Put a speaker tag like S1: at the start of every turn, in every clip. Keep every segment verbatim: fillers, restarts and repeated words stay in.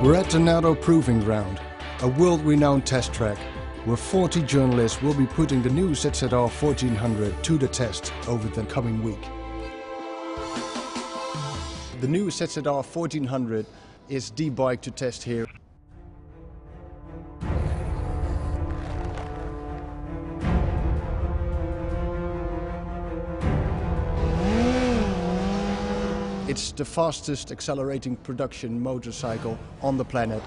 S1: We're at the Nardo Proving Ground, a world-renowned test track, where forty journalists will be putting the new Z Z R fourteen hundred to the test over the coming week. The new Z Z R fourteen hundred is the bike to test here. It's the fastest accelerating production motorcycle on the planet.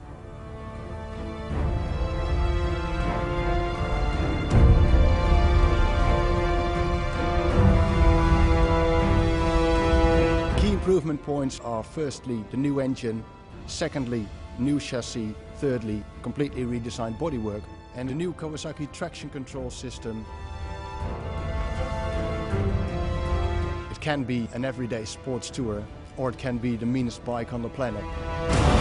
S1: Key improvement points are firstly the new engine, secondly new chassis, thirdly completely redesigned bodywork and the new Kawasaki traction control system. It can be an everyday sports tourer, or it can be the meanest bike on the planet.